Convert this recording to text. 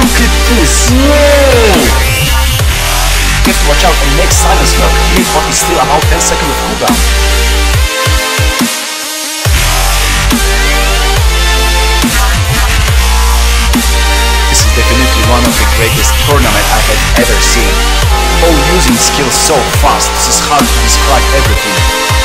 Look at this! Whoa! You have to watch out and make silence smoke. Mid-pot is still about 10 seconds of cooldown. This is definitely one of the greatest tournaments I have ever seen. All using skills so fast, this is hard to describe everything.